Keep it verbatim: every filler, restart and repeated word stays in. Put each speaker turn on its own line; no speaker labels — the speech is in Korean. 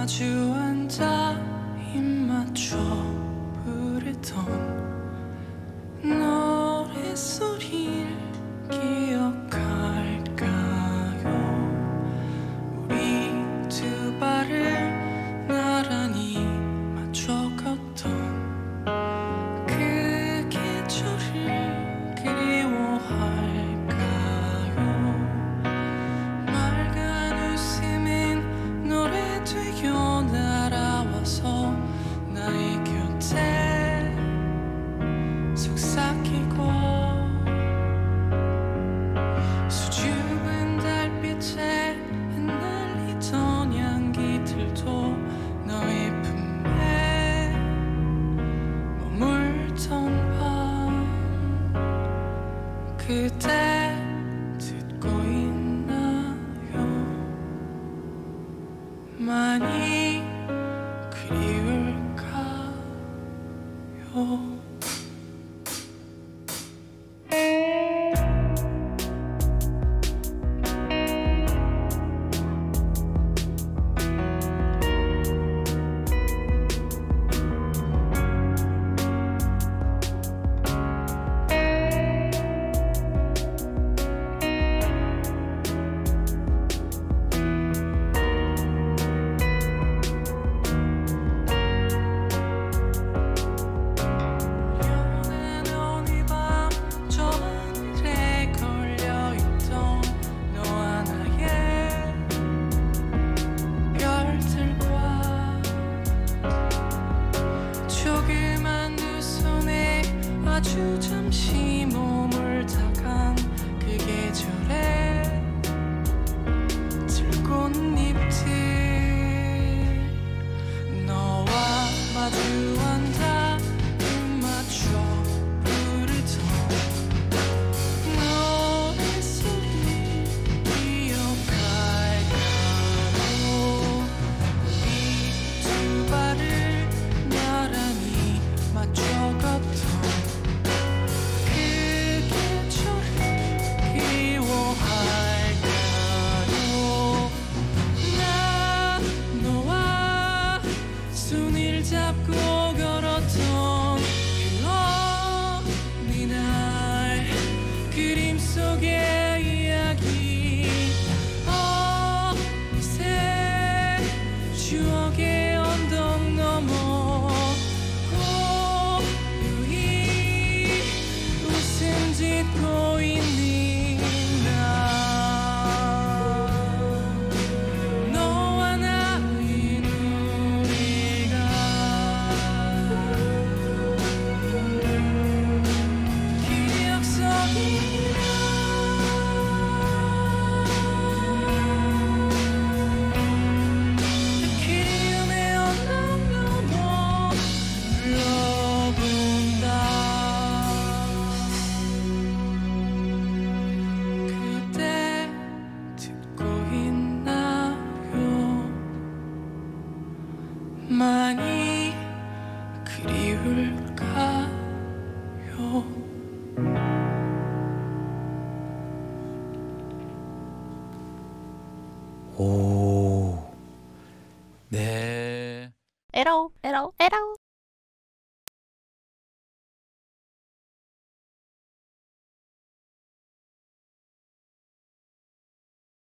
마주 앉아 입 맞춰 부르던 노랫소리를 기억할까요? 우리 두 발을 나란히 맞춰 걷던 그 계절을 그리워할까요? 맑은 웃음은 노래 되어 날아와서 나의 곁에 속삭이고 수줍은 달빛에 흩날리던 향기들도 너의 품에 머물던 밤 그대 듣고 있나요? 많이 그리울까요? 아주 잠시 머물다간 그 계절에 들꽃잎들 너와 마주 앉아 입 맞춰 부르던 노랫소리 기억할까요? 우리 두 발을 나란히 맞춰 걷던 잡고 걸었던 그 어느 날 그림 속의 이야기 어느새 추억의 언덕 넘어 고요히 웃음 짓고 있는 나 많이 그리울까요?
오, 네.
에라오 에라오 에라오